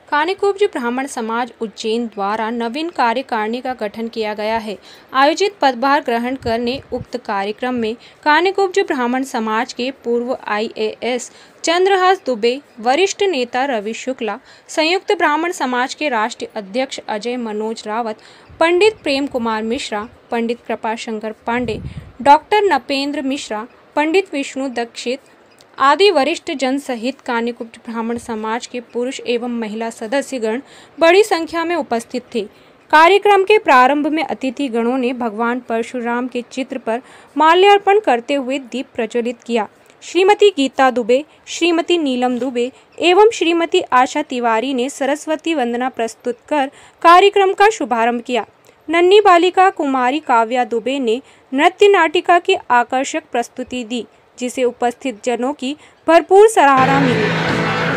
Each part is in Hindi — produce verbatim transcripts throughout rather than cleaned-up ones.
कानिकुब्ज ब्राह्मण समाज उज्जैन द्वारा नवीन कार्यकारिणी का गठन किया गया है। आयोजित पदभार ग्रहण करने उक्त कार्यक्रम में कानिकुब्ज ब्राह्मण समाज के पूर्व I A S Chandrahas Dubey, वरिष्ठ नेता रवि शुक्ला, संयुक्त ब्राह्मण समाज के राष्ट्रीय अध्यक्ष अजय मनोज रावत, पंडित प्रेम कुमार मिश्रा, पंडित कृपाशंकर पांडे, डॉक्टर नपेंद्र मिश्रा, पंडित विष्णु दीक्षित आदि वरिष्ठ जन सहित कानिकुब्ज ब्राह्मण समाज के पुरुष एवं महिला सदस्यगण बड़ी संख्या में उपस्थित थे। कार्यक्रम के प्रारंभ में अतिथि गणों ने भगवान परशुराम के चित्र पर माल्यार्पण करते हुए दीप प्रज्वलित किया। श्रीमती गीता दुबे, श्रीमती नीलम दुबे एवं श्रीमती आशा तिवारी ने सरस्वती वंदना प्रस्तुत कर कार्यक्रम का शुभारंभ किया। नन्ही बालिका कुमारी काव्या दुबे ने नृत्य नाटिका की आकर्षक प्रस्तुति दी, जिसे उपस्थित जनों की भरपूर सराहना मिली।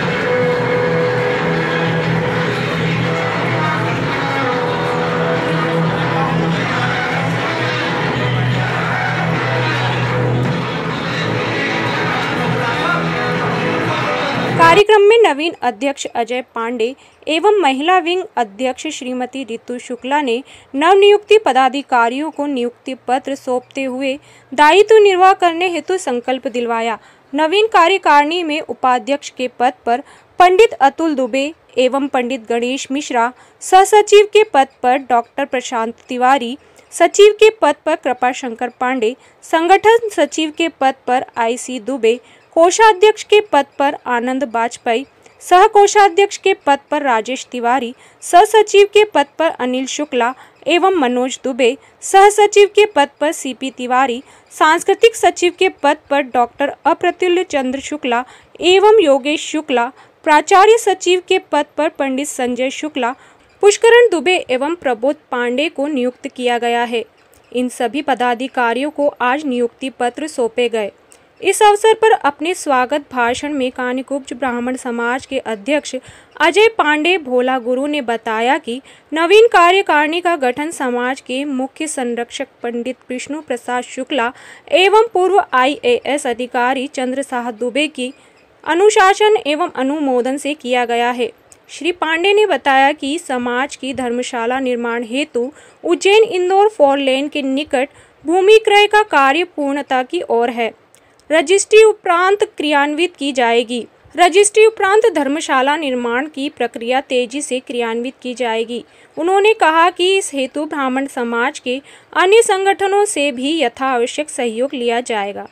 कार्यक्रम में नवीन अध्यक्ष अजय पांडे एवं महिला विंग अध्यक्ष श्रीमती ऋतु शुक्ला ने नवनियुक्ति पदाधिकारियों को नियुक्ति पत्र सौंपते हुए दायित्व निर्वाह करने हेतु संकल्प दिलवाया। नवीन कार्यकारिणी में उपाध्यक्ष के पद पर पंडित अतुल दुबे एवं पंडित गणेश मिश्रा, सहसचिव के पद पर डॉक्टर प्रशांत तिवारी, सचिव के पद पर कृपाशंकर पांडे, संगठन सचिव के पद पर आई सी दुबे, कोषाध्यक्ष के पद पर आनंद बाजपेयी, सह कोषाध्यक्ष के पद पर राजेश तिवारी, सहसचिव के पद पर अनिल शुक्ला एवं मनोज दुबे, सहसचिव के पद पर सी पी तिवारी, सांस्कृतिक सचिव के पद पर डॉक्टर अप्रतुल्य चंद्र शुक्ला एवं योगेश शुक्ला, प्राचार्य सचिव के पद पर पंडित संजय शुक्ला, पुष्करण दुबे एवं प्रबोध पांडे को नियुक्त किया गया है। इन सभी पदाधिकारियों को आज नियुक्ति पत्र सौंपे गए। इस अवसर पर अपने स्वागत भाषण में कानिकुब्ज ब्राह्मण समाज के अध्यक्ष अजय पांडे भोला गुरु ने बताया कि नवीन कार्यकारिणी का गठन समाज के मुख्य संरक्षक पंडित विष्णु प्रसाद शुक्ला एवं पूर्व आई ए एस अधिकारी चंद्रसाह दुबे की अनुशासन एवं अनुमोदन से किया गया है। श्री पांडे ने बताया कि समाज की धर्मशाला निर्माण हेतु उज्जैन इंदौर फोर लेन के निकट भूमि क्रय का कार्य पूर्णता की ओर है। रजिस्ट्री उपरांत क्रियान्वित की जाएगी। रजिस्ट्री उपरांत धर्मशाला निर्माण की प्रक्रिया तेजी से क्रियान्वित की जाएगी। उन्होंने कहा कि इस हेतु ब्राह्मण समाज के अन्य संगठनों से भी यथावश्यक सहयोग लिया जाएगा।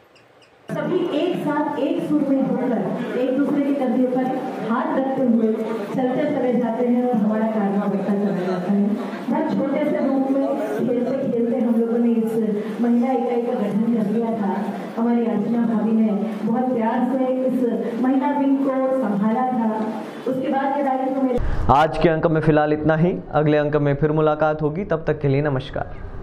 सभी एक साथ एक सुर में होकर एक दूसरे के कंधे पर हाथ रखते हुए चलते चले जाते हैं और हमारा कारनामा बढ़ता चला जाता है। बहुत छोटे से रूप में खेलते खेलते हम लोगों ने इस महिला इकाई का गठन कर दिया था। हमारी अर्चना भाभी ने बहुत प्यार से इस महिला विंग को संभाला था। उसके बाद के दायित्व में आज के अंक में फिलहाल इतना ही। अगले अंक में फिर मुलाकात होगी, तब तक के लिए नमस्कार।